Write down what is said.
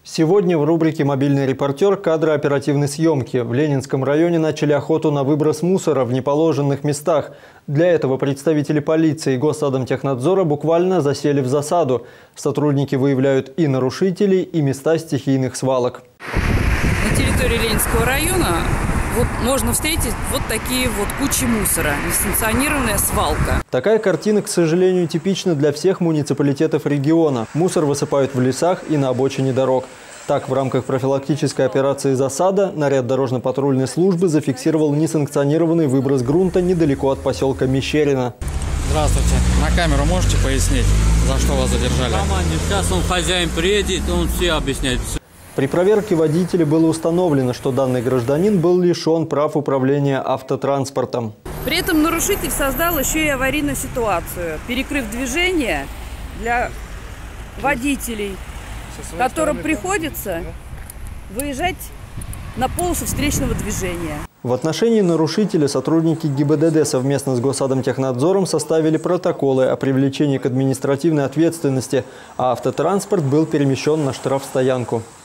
Сегодня в рубрике «Мобильный репортер» кадры оперативной съемки. В Ленинском районе начали охоту на выброс мусора в неположенных местах. Для этого представители полиции и Госатомтехнадзора буквально засели в засаду. Сотрудники выявляют и нарушителей, и места стихийных свалок. На территории Ленинского района можно встретить вот такие вот кучи мусора, несанкционированная свалка. Такая картина, к сожалению, типична для всех муниципалитетов региона. Мусор высыпают в лесах и на обочине дорог. Так, в рамках профилактической операции «Засада» наряд дорожно-патрульной службы зафиксировал несанкционированный выброс грунта недалеко от поселка Мещерина. Здравствуйте. На камеру можете пояснить, за что вас задержали? Сейчас он хозяин приедет, он все объясняет. При проверке водителя было установлено, что данный гражданин был лишен прав управления автотранспортом. При этом нарушитель создал еще и аварийную ситуацию, перекрыв движение для водителей, которым приходится выезжать на полосу встречного движения. В отношении нарушителя сотрудники ГИБДД совместно с Госатомтехнадзором составили протоколы о привлечении к административной ответственности, а автотранспорт был перемещен на штрафстоянку.